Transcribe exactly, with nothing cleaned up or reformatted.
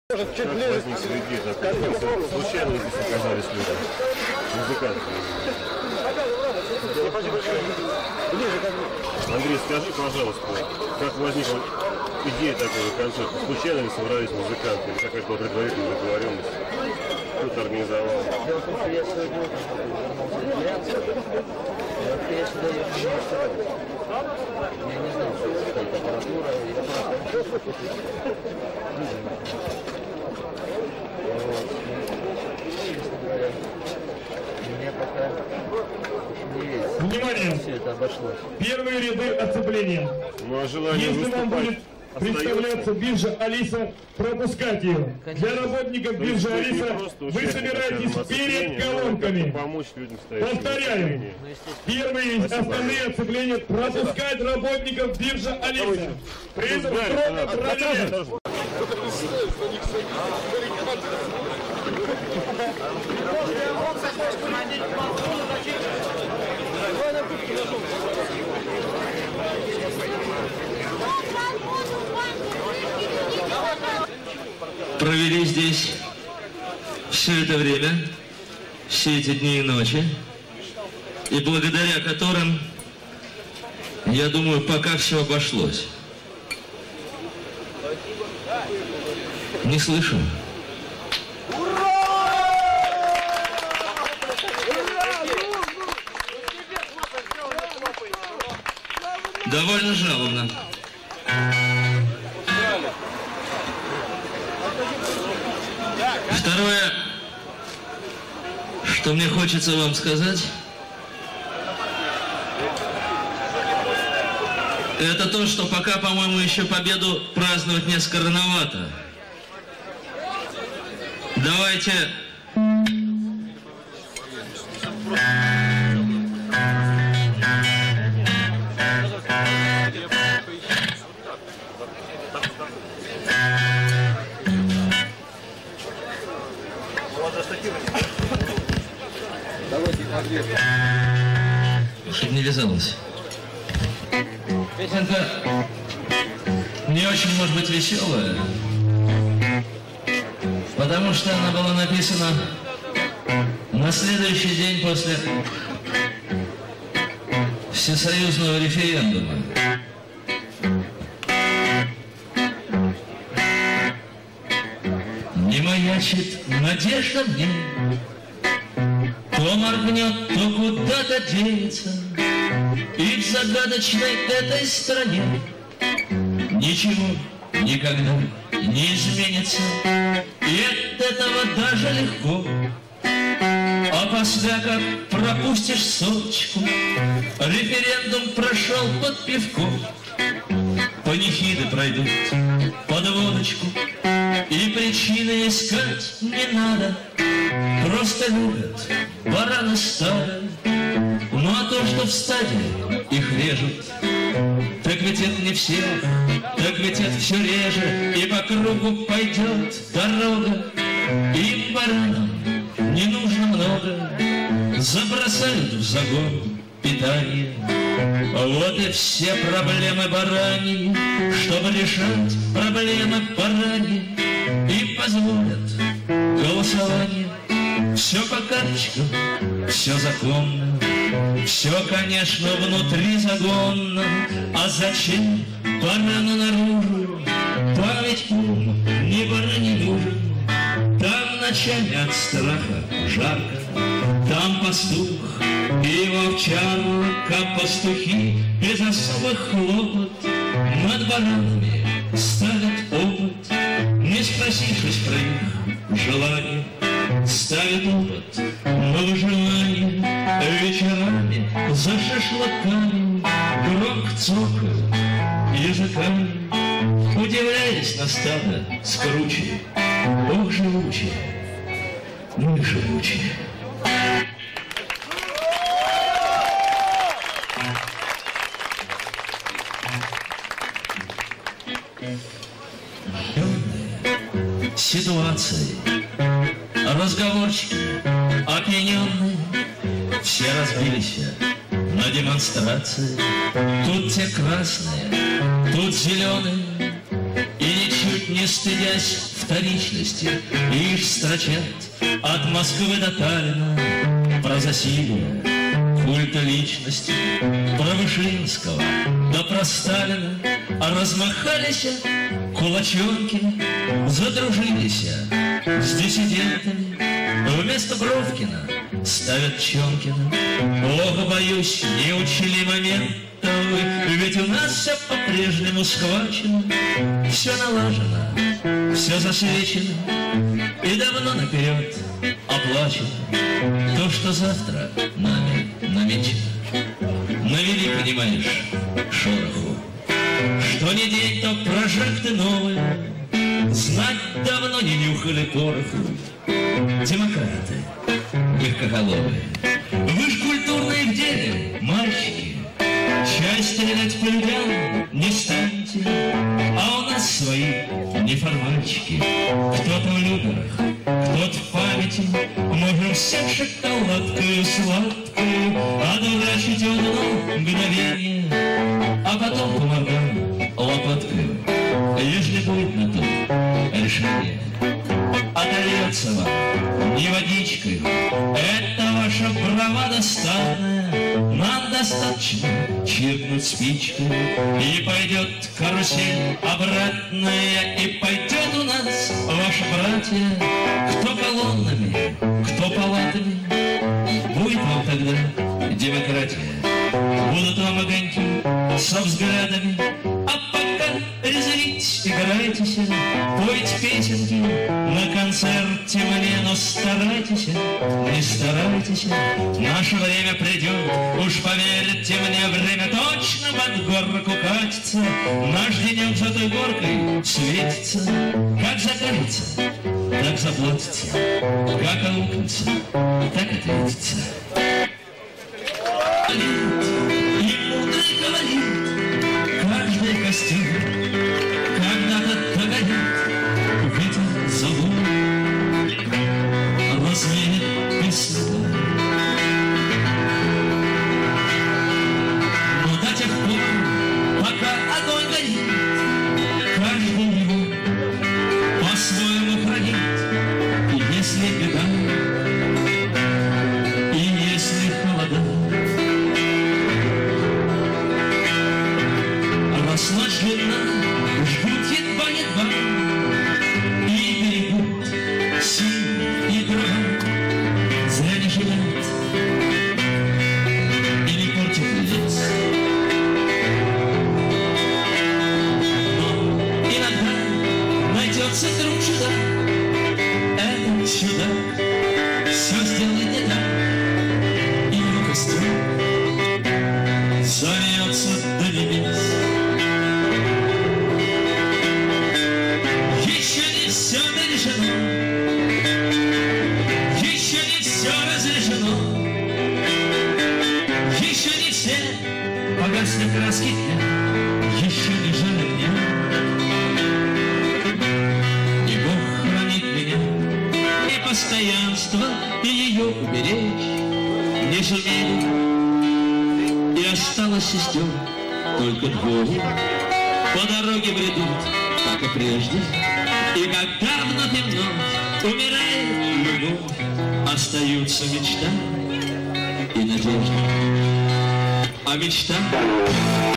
Может, чуть ближе. Возник среди такой, случайно здесь оказались люди, музыканты. Андрей, скажи, пожалуйста, как возникла идея такого концерта? Случайно ли собрались музыканты или какая-то была предварительная договоренность? Кто-то организовал? Дело в том, что я сегодня вернулся в я сюда ехал не устраиваюсь. Я не знал, что это такая аппаратура, я просто мне пока не верится. Внимание! Все это обошлось. Первые ряды оцепления. Ну, а желание Если вам будет представляться биржа Алиса, пропускать ее. Для работников биржи Алиса вы собираетесь перед колонками. Повторяю, первые остальные оцепления пропускать работников биржи Алиса. При этом строго проверять. Провели здесь все это время, все эти дни и ночи, и благодаря которым, я думаю, пока все обошлось. Не слышу. Довольно жалобно. Второе, что мне хочется вам сказать, это то, что пока, по-моему, еще победу праздновать несколько рановато. Давайте... Чтобы не вязалось. Песенка не очень, может быть, веселая, потому что она была написана на следующий день после всесоюзного референдума. Не маячит надежда мне, то моргнет, то куда-то денется, и в загадочной этой стране ничего никогда не изменится, и от этого даже легко. А после, как пропустишь соточку, референдум прошел под пивко, панихиды пройдут под водочку, и причины искать не надо, просто любят бараны старые. Ну а то, что в стаде их режут, так ведь это не все, так ведь это все реже, и по кругу пойдет дорога. Им, баранам, не нужно много, забросают в загон питание. Вот и все проблемы бараньи, чтобы решать проблемы бараньи, им позволят голосование. Все по карточкам, все законно, все, конечно, внутри загонно. А зачем барану наружу? Память ум не бараний нужен. Там ночами от страха жарко, там пастух и волчанка, пастухи без особых хлопот над баранами ставят опыт, не спросившись про их желание. Ставит опыт на выживание вечерами за шашлыками, громко цокают языками, удивляясь на стадо скручи. Ох, живучие, ну и живучие. Ситуации, разговорчики, опьяненные, все разбились на демонстрации. Тут те красные, тут зеленые, и ничуть не стыдясь в вторичности лишь строчат от Москвы до Таллина про засилие культа личности, про Вышинского да про Сталина. А размахались кулачонки, задружились с диссидентами. Вместо Бровкина ставят Чонкина. Ох, боюсь, не учли момента вы, ведь у нас все по-прежнему схвачено, все налажено, все засвечено и давно наперед оплачено. То, что завтра нами намечено, навели, понимаешь, шороху. Что не день, то прожекты новые, знать давно не нюхали пороху. Демократы легкоголовые, вы ж культурные в деле, мальчики, чай стрелять по людям не станете, а у нас свои неформальчики. Кто-то в люгерах, кто-то в памяти, можем всем шоколадкою сладкою одурачить одно мгновение, а потом по мордам лопаткою, ежели будет на то решение. Отольется вам не водичкой, это ваша бравада стадная. Нам достаточно чиркнуть спичкой, и пойдет карусель обратная, и пойдет у нас, ваши братья, кто колоннами, кто палатами. Будет вам тогда демократия, будут вам огоньки со взглядами. А пока резвить, играйтесь, пойте песенки на концерте мне, но старайтесь, не старайтесь, наше время придет, уж поверьте мне, время точно под горку катится, наш денек за той горкой светится, как закажется, так заплатится, как аукнется, так ответится. И мудрый говорит, каждый костюм когда-то догорит, ветер зовут, развеет песня. Но до тех пор, пока огонь горит, каждый его по-своему хранит. И если беда, и если холода, ночь длинна, ждут едва-едва, и берегут силы и дрова. Зря не жалеют и не портят лиц. Но иногда найдется друг чудак, этот чудак все сделает не так, и его костюм зальется до небес. Еще не все разрешено, еще не все погасли краски дня, еще не жаль огня. И Бог хранит меня, и постоянство, и ее уберечь не сумели. И осталось сестер только двое, по дороге бредут, как и прежде. И когда вновь и вновь умирает любовь, остаются мечта и надежда. А мечта